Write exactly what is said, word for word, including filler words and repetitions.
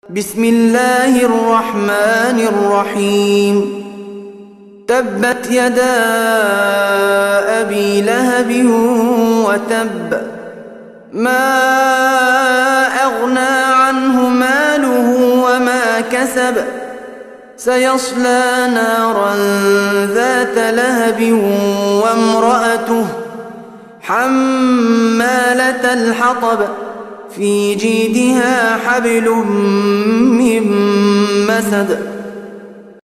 بسم الله الرحمن الرحيم. تبت يدا أبي لهب وتب، ما أغنى عنه ماله وما كسب، سيصلى نارا ذات لهب وامرأته حمالة الحطب، في جيدها حبل من مسد.